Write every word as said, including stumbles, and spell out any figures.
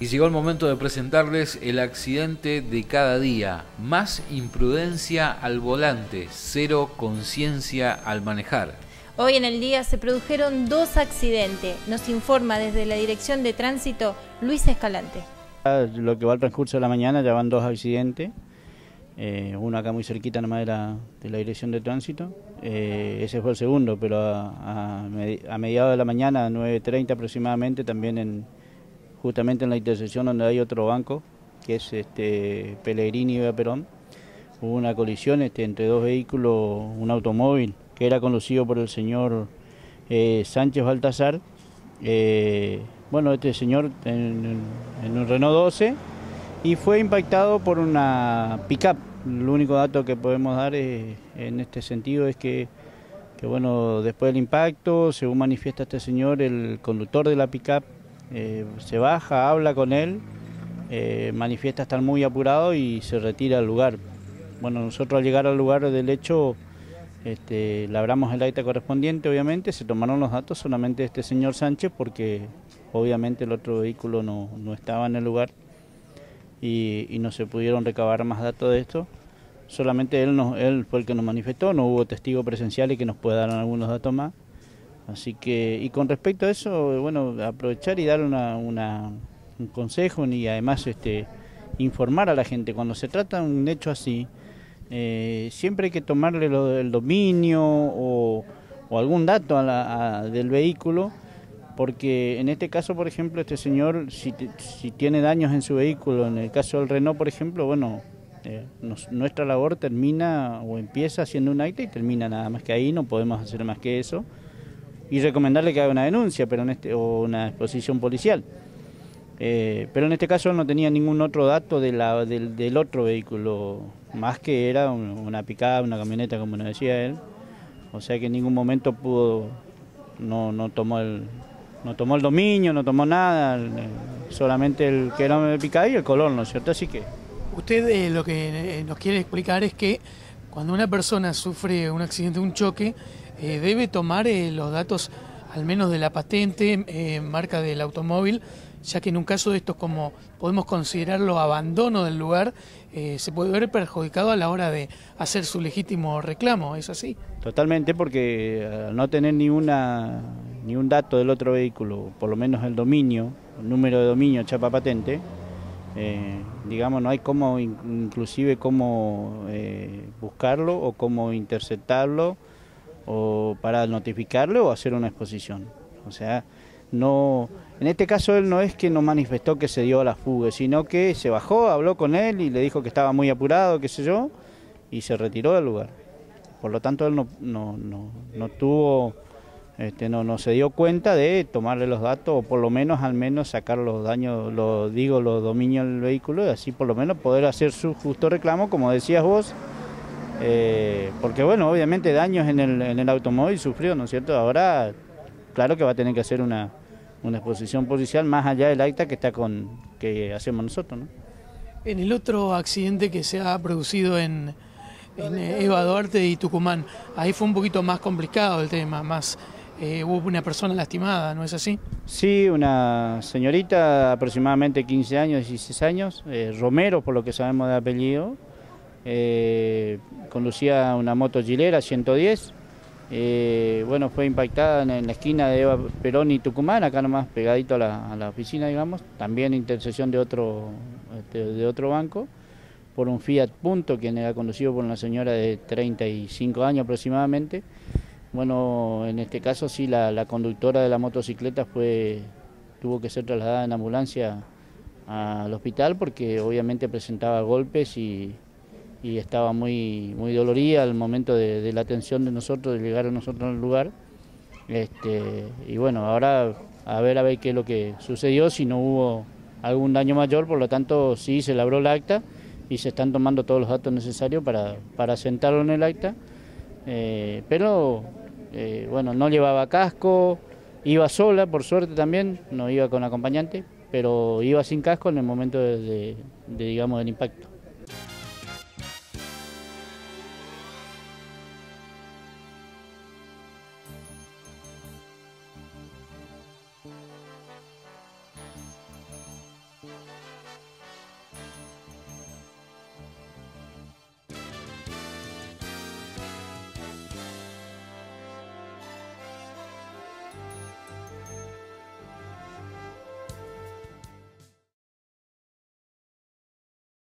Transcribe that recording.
Y llegó el momento de presentarles el accidente de cada día. Más imprudencia al volante, cero conciencia al manejar. Hoy en el día se produjeron dos accidentes. Nos informa desde la Dirección de Tránsito Luis Escalante. Lo que va al transcurso de la mañana ya van dos accidentes. Eh, uno acá muy cerquita nomás de la, de la Dirección de Tránsito. Eh, ese fue el segundo, pero a, a, a mediados de la mañana, a nueve treinta aproximadamente, también en... justamente en la intersección donde hay otro banco, que es este Pellegrini y Eva Perón, hubo una colisión este, entre dos vehículos, un automóvil que era conducido por el señor eh, Sánchez Baltasar. Eh, bueno, este señor en, en un Renault doce y fue impactado por una pick-up. El único dato que podemos dar es, en este sentido es que, que bueno, después del impacto, según manifiesta este señor, el conductor de la pick-up Eh, se baja, habla con él, eh, manifiesta estar muy apurado y se retira al lugar. Bueno, nosotros al llegar al lugar del hecho, este, labramos el acta correspondiente, obviamente, se tomaron los datos solamente de este señor Sánchez porque obviamente el otro vehículo no, no estaba en el lugar y, y no se pudieron recabar más datos de esto. Solamente él, nos, él fue el que nos manifestó, no hubo testigo presencial y que nos pueda dar algunos datos más. Así que, y con respecto a eso, bueno, aprovechar y dar una, una, un consejo y además este, informar a la gente. Cuando se trata de un hecho así, eh, siempre hay que tomarle lo, el dominio o, o algún dato a la, a, del vehículo, porque en este caso, por ejemplo, este señor, si, si tiene daños en su vehículo, en el caso del Renault, por ejemplo, bueno, eh, nos, nuestra labor termina o empieza haciendo un acta y termina nada más que ahí, no podemos hacer más que eso. Y recomendarle que haga una denuncia pero en este, o una exposición policial. Eh, pero en este caso no tenía ningún otro dato de la, del, del otro vehículo, más que era una pick-up, una camioneta, como nos decía él. O sea que en ningún momento pudo, no, no, tomó, el, no tomó el dominio, no tomó nada, solamente el que era el pick-up y el color, ¿no es cierto? Así que... Usted eh, lo que eh, nos quiere explicar es que cuando una persona sufre un accidente, un choque, Eh, debe tomar eh, los datos al menos de la patente, eh, marca del automóvil, ya que en un caso de estos, como podemos considerarlo abandono del lugar, eh, se puede ver perjudicado a la hora de hacer su legítimo reclamo, ¿es así? Totalmente, porque al no tener ni, una, ni un dato del otro vehículo, por lo menos el dominio, el número de dominio, chapa patente, eh, digamos, no hay cómo, inclusive cómo eh, buscarlo o cómo interceptarlo, o para notificarle o hacer una exposición. O sea, no, en este caso él no es que nos manifestó que se dio a la fuga, sino que se bajó, habló con él y le dijo que estaba muy apurado, qué sé yo, y se retiró del lugar. Por lo tanto él no, no, no, no tuvo, este, no, no se dio cuenta de tomarle los datos o por lo menos al menos sacar los daños, los digo, los dominios del vehículo y así por lo menos poder hacer su justo reclamo, como decías vos. Eh, porque bueno, obviamente daños en el, en el automóvil sufrió, ¿no es cierto? Ahora, claro que va a tener que hacer una, una exposición policial más allá del acta que está con que hacemos nosotros, ¿no? En el otro accidente que se ha producido en, en Eva Duarte y Tucumán, ahí fue un poquito más complicado el tema, más eh, hubo una persona lastimada, ¿no es así? Sí, una señorita aproximadamente quince años, dieciséis años, eh, Romero por lo que sabemos de apellido. Eh, conducía una moto Gilera ciento diez, eh, bueno, fue impactada en, en la esquina de Eva Perón y Tucumán, acá nomás pegadito a la, a la oficina, digamos, también intersección de otro, de, de otro banco, por un Fiat Punto, quien era conducido por una señora de treinta y cinco años aproximadamente. Bueno, en este caso sí, la, la conductora de la motocicleta fue, tuvo que ser trasladada en ambulancia al hospital porque obviamente presentaba golpes y y estaba muy muy dolorida al momento de, de la atención de nosotros, de llegar a nosotros al lugar. Este, y bueno, ahora a ver a ver qué es lo que sucedió, si no hubo algún daño mayor, por lo tanto sí se labró el acta y se están tomando todos los datos necesarios para, para sentarlo en el acta, eh, pero eh, bueno, no llevaba casco, iba sola, por suerte también, no iba con acompañante, pero iba sin casco en el momento de, de, de digamos, del impacto.